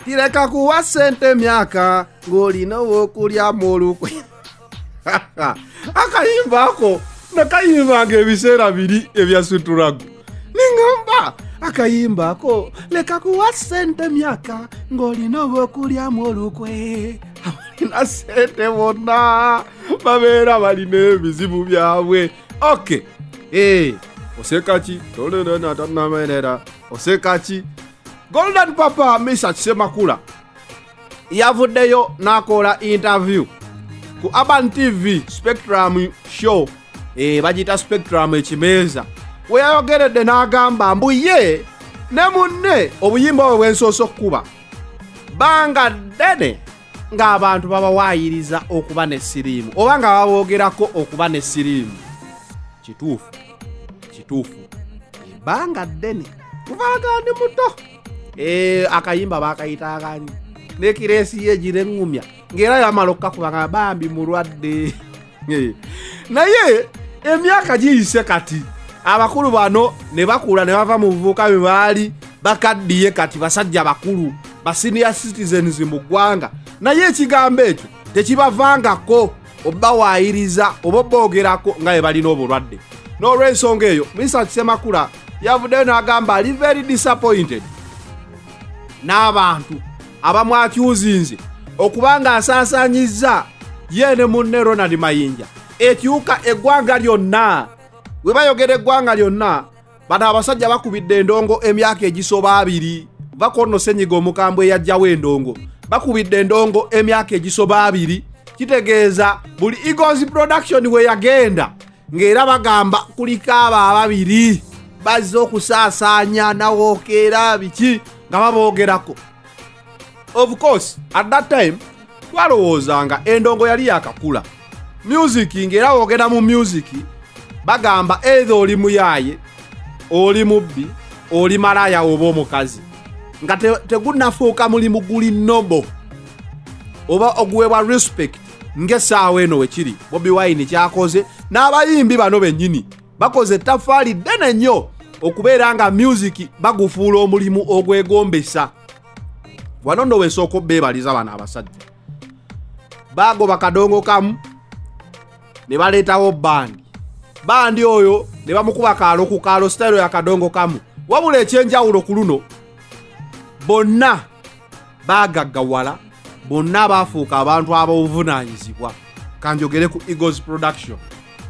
tireka kuwa sente myaka ng'olina w'okulya mu lukwe. Akayimba ako nakayimbanga ebiseera biri ebya Suturago. Ningamba akayimba ako leka kuwa sente myaka ng'olina w'okulya mu lukwe. Abalina sente bonna babeera balina ebizibu byabwe. Okay. Osekachi tolena tanamenera osekachi Golden Papa Mr. Semakula yavuddeyo nakola interview ku Urban TV Spectrum show bagita Spectrum ekimeza we yayogeredde n'agamba mbuye ne munne obuyimba bwe bwensooso kuba banga ddene ng'abantu babawaayiriza okuba ne siriimu oba nga baboogerako okuba ne siriimu. Kituufu banga ddene kuvaga ndi muto akayimba bakayita akani nekiresi yegire ngumya ngera yamaloka kubanga bambi mulwadde. Naye emyaka giyise kati abakulu bano ne bakula ne bava mu buvuka bwe baali bakaddiye kati basajja bakulu ba senior citizens mu ggwanga. Naye ekigambo ekyo tekibavangako obawaayiriza oba boogerako nga bwe balina obulwadde. N'olw'ensonga eyo Mr. Semakula yavuddeyo n'agamba ali very disappointed n'abantu abamwakyuzinze okubanga asaasaanyizza ye ne munne Ronald Mayinja ekyuka eggwanga lyonna. We bayogera eggwanga lyonna bano abasajja bakubidde endongo emyaka egisoba 2 bakono senyiga omukambwe eyajjawo endongo bakubidde endongo emyaka egisoba 2 kitegeeza buli Eagles production we yagenda ng'era bagamba kuliko ababiri bazze okusaasaanya nawookera biki nga baboogerako. Of course at that time twalowoozanga endongo yali yakakula music ng'era woogera mu music bagamba either oli muyaaye oli mubbi oli malaya oba omukazi nga tegunnafuuka mulimu guli nobo oba oguweebwa respect ng'essaawa eno wekiri Bobi Wine kyakoze n'abayimbi bano bennyini bakoze ettaffaali ddene nnyo okubeera nga music bagufuula omulimu ogwegombesa. Wano nno wensooka beebaliza bano abasajja bagoba kadongo kamu ne baleetawo bandi oyo ne bamukuba kaalo ku kaalo style ya kadongo kamu wabula ekyenjawulo ku luno bonna bagaggawala bonna baafuuka abantu ab'obuvunaanyizibwa kanjogere ku Eagles production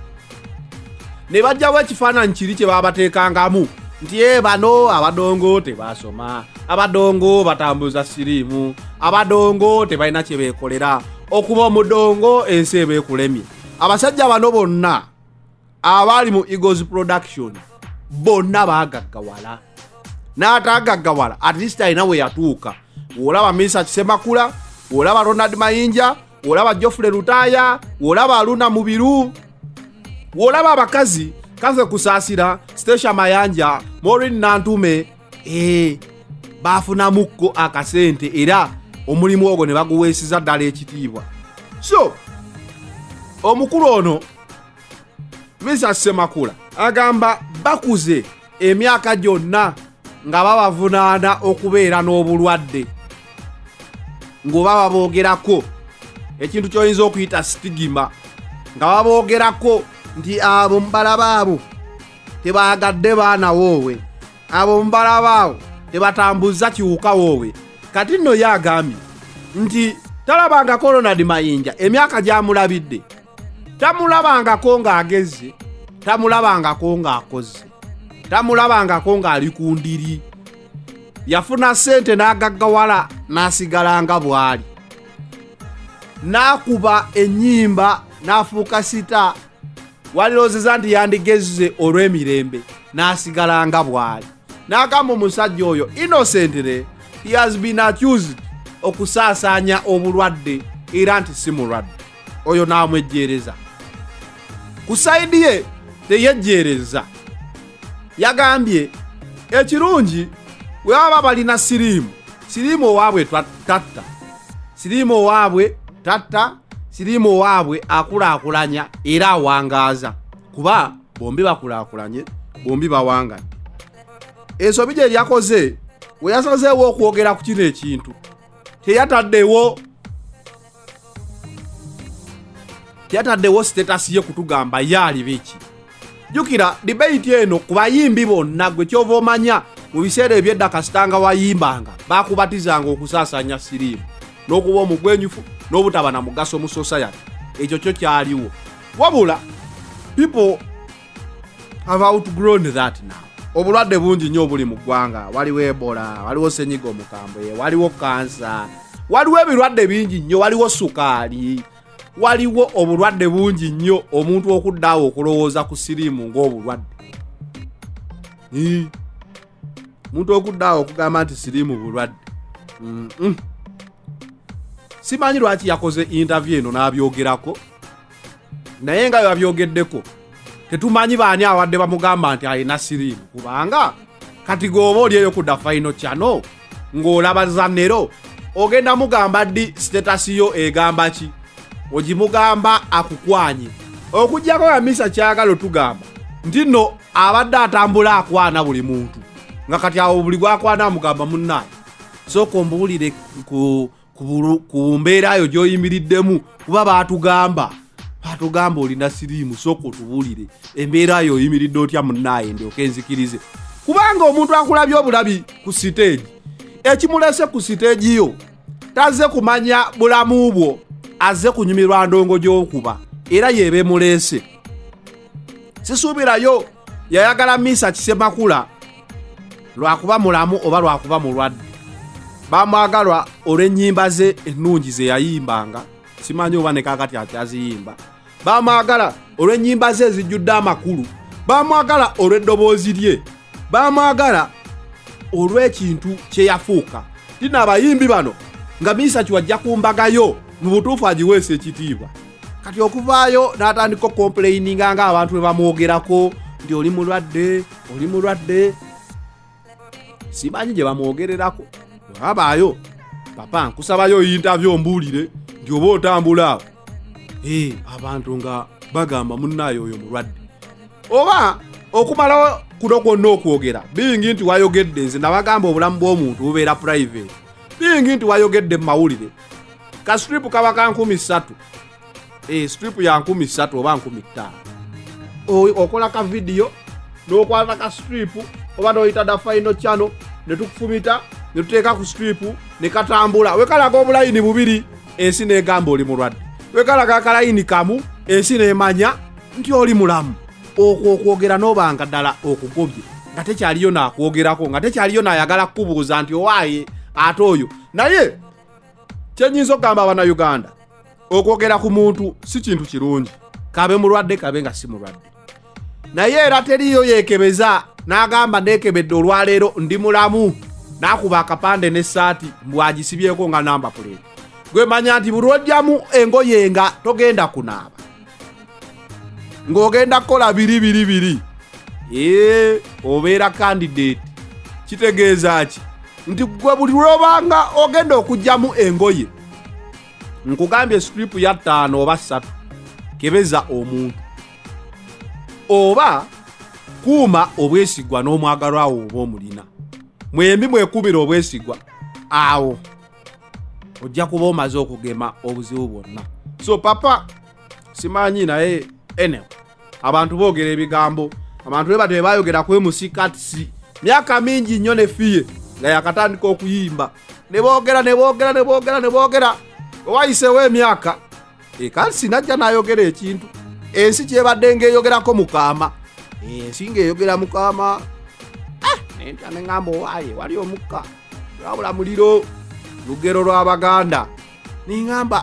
ne bajjawo ekifaananyi kiri kye baabateekangamu nti bano abadongo tebasoma abadongo batambuza siriimu abadongo tebalina kye beekolera okuba omudongo ensi ebeekulemye. Abasajja bano bonna abaali mu Eagles production bonna baagaggawala n'ataagaggawala at least alina we yatuuka. Olaba Mr. Semakula, olaba Ronald Mayinja, olaba Geoffrey Lutaya, olaba Aluna Mubiru, olaba abakazi kaze kusaasira Stesha Mayanja, Maureen Nantume baafuna mukko akasente era omulimu ogwo ne baguweesiza ddala ekitiibwa. So omukulu ono Mr. Semakula agamba bakuze emyaka gyonna nga babavunaana okubeera n'obulwadde ng'oba baboogerako ekintu ky'oyinza okuyita stigima nga baboogerako nti abo mubalaba abo tebaagadde baana woowe abo mubalaba abo tebatambuza kiwuka woowe. Kati nno ye agambye nti talabangako Ronald Mayinja emyaka gy'amulabidde tamulabangako ng'ageze tamulabangako ng'akoze tamulabangako ng'ali ku ndiri yafuna sente n'agaggawala n'asigala nga bw'ali n'akuba ennyimba n'afuuka sita waliroozeza nti yandigezze olw'emirembe n'asigala nga bw'ali n'agamba omusajja oyo innocently he has been accused okusaasaanya obulwadde era nti si mulwadde oyo n'amwejjeereza ku sayidi ye teyejjeereza. Yagambye ekirungi we baba balina siriimu owaabwe tatta siriimu owaabwe akulaakulanya era awangaaza kuba bombi bakulaakulanye bombi bawanganye. Ensobi gye yakoze we yasazeewo okwogera ku kino ekintu teyataddewo status ye kutugamba yali biki. Jukira debate eno ku bayimbi bonna gwe kyova omanya mu biseera ebyedda kasitanga wayimbanga bakubatizanga okusaasanya siriimu n'okuba omugwenyufu n'obutaba na mugaso mu society. Ekyo kyo kyaliwo. Wabula people have outgrown that now. Obulwadde bungi nnyo obuli mu ggwanga. Waliwo Ebola, waliwo senyiga omukambwe, waliwo kansa, waliwo ebirwadde bingi nnyo, waliwo sukaali, waliwo obulwadde bungi nnyo omuntu okuddaawo okulowooza ku siriimu ng'obulwadde. Omuntu okuddaawo okugamba nti siriimu bulwadde. Simanyi lwaki yakoze interview eno n'abyogerako, naye nga yabyogeddeko tetumanyi baani awadde bamugamba nti alina siriimu, kubanga kati goba olieyo ku Final Channel ng'olaba Zanero ogenda mugamba ddi status yo egamba ki, ogimugamba akukwanye. Okujjako Hamisa kyagalo tugamba nti nno abadde atambula akwana buli muntu, nga kati awo buli gwakwana amugamba munnaye sooka ombuulire ku mbeera yo gy'oyimiriddemu, kuba batugamba olina siriimu, sooka otubuulire embeera yo oyimiridde otya munnaye ndyoke nzikirize. Kubanga omuntu akulabye obulabi ku siteegi, ekimulese ku siteegi yo taze kumanya bulamu bwo, azze kunyumirwa ndongo gy'okuba era yeebe mulese. Sisuubirayo yayagala Misa Kisemakula lwakuba mulamu oba lwakuba mulwadde. Bamwagalwa olw'ennyimba ze ennungi ze yayimbanga, simanyi oba ne kaakati akyaziyimba. Bamwagala olw'ennyimba ze ezijjudde amakulu, bamwagala olw'eddoboozi lye, bamwagala olw'ekintu kye yafuuka. Tina abayimbi bano nga Misa kiwajja ku mbagayo mu butuufu agiweesa ekitiibwa. Kati okuvaayo n'atandika complaininga nga abantu bwe bamwogerako nti oli mulwadde. Simanyi gye bamwogererako. Abaayo papa nkusabayo interview ombuulire nti oba otambula awo abantu nga bagamba munnayo oyo mulwadde, oba okumalawo kuno kwonna okwogera bingi nti wayogedde. Nze nabagamba obulamu bw'omuntu bubeera private, bingi nti wayogedde mu mawulire. Ka strip kaba ka 3,000, strip ya 3,000 oba 5,000. Okola ka video n'okwata ka strip oba n'oyita da Final Channel ne tukufumita ne tuteeka ku strip ne katambula. Wekalaga obulayini bubiri ensi n'egamba oli mulwadde, wekalaga akalayini kamu ensi n'emanya nti oli mulamu. Okwo okwogera n'obanga ddala okugobye nga tekyaliyo n'akwogerako, nga tekyaliyo n'ayagala kukubuuza nti owaaye ate oyo. Naye kyenyinza okugamba Abannayuganda, okwogera ku muntu si kintu kirungi, kabe mulwadde kabe nga si mulwadde. Naye era teriyo yeekebeza n'agamba neekebedde olwaleero ndi mulamu, n'akuba akapande n'essaati mbwagisibyeko nga namba plate. Gwe manya nti bulwojjamu engoye nga togenda kunaaba, ng'ogenda kukola biri obeera candidate. Kitegeeza ki? Nti gwe buli lwobanga ogenda okujjamu engoye, nkugambye strip ya 5 oba 3, kebeza omuntu, oba kuuma obwesigwa n'omwagalwa awo oba omulina. Mwembi mwekubira obwesigwa, awo ojja kuba omaze okugema obuzibu bwonna. So papa simanyi naye ene abantu boogera ebigambo, abantu bwe batwe bayogera ku musikatisi myaka mingi nnyo ne fiye nga yakatandika okuyimba, ne boogera owayisewo emyaka kandi najja n'ayogera ekintu. Ensi kyebadde ng'eyogerako Mukama, ensi ng'eyogera Mukama nentya ne ngamba owaaye wali omukka wabula muliro lugero lw'Abaganda, ne ngamba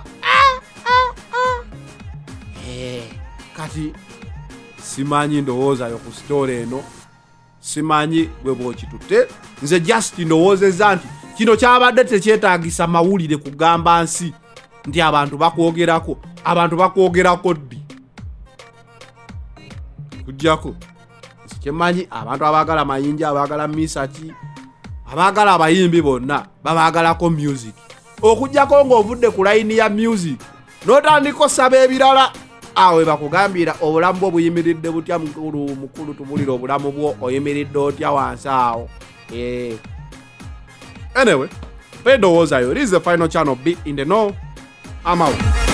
kati simanyi ndowoozayo ku story eno, simanyi bwe bw'okitutte. Nze just ndowoozezza nti kino kyabadde tekyetaagisa mawulire kugamba nsi nti abantu bakwogerako ddi kujjako. Kyemmanyi abantu abaagala mayinja, abaagala Misa ki, abaagala abayimbi bonna babaagalako music. Okujjako ng'ovudde ku layini ya music n'otandika osaba ebirala, awe bakugambira obulamu bwo buyimiridde butya mukulu tubulira obulamu bwo oyimiridde otya wansi awo. Anyway, Pedowoozayo. This is the final channel. Be in the know. I'm out.